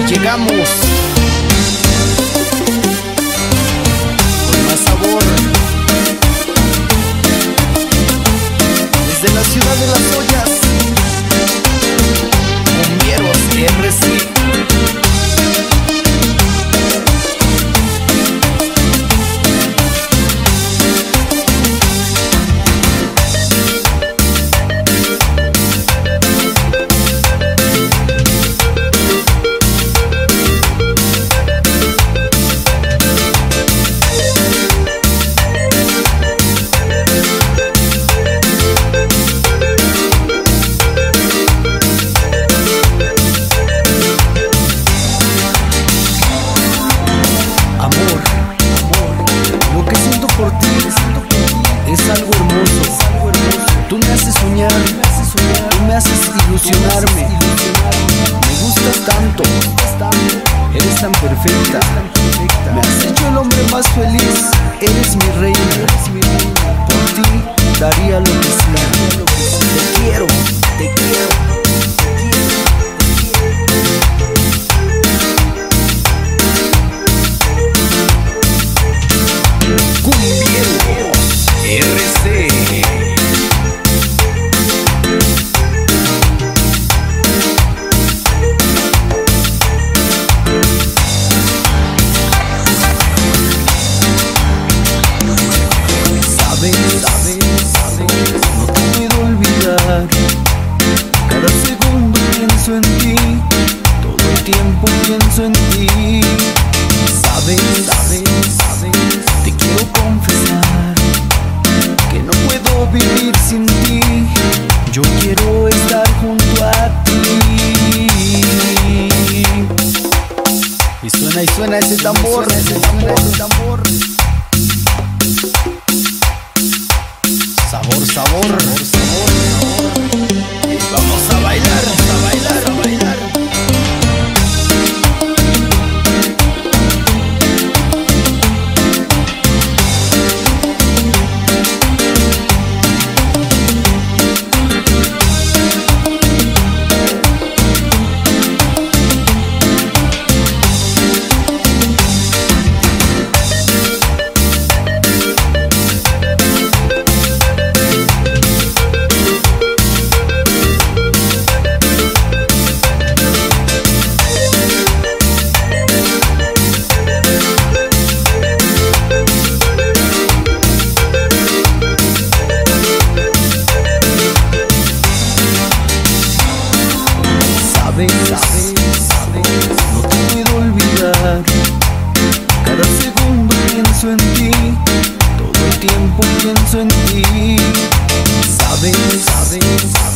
llegamos con más sabor desde la ciudad de las ollas, Cumbieros RC. Es algo hermoso, tú me haces soñar, tú me haces ilusionarme. Me gustas tanto, eres tan perfecta, me has hecho el hombre más feliz, eres mi reina. Por ti daría lo que sea, te quiero, te quiero. No te puedo olvidar. Cada segundo pienso en ti, todo el tiempo pienso en ti. Sabes, te quiero confesar que no puedo vivir sin ti. Yo quiero estar junto a ti. Y suena ese tambor, Sabor, sabor. Vamos a bailar, a bailar, a bailar. No te puedo olvidar. Cada segundo pienso en ti, todo el tiempo pienso en ti. Sabes,